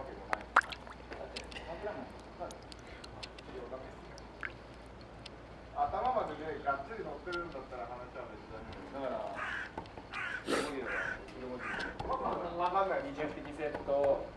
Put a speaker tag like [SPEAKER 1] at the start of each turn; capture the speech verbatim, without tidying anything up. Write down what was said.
[SPEAKER 1] わけもない。頭までね、がっつり乗ってるんだったら話は別だけど、だから、無理だよ。わかんない、にじゅっぴきセット。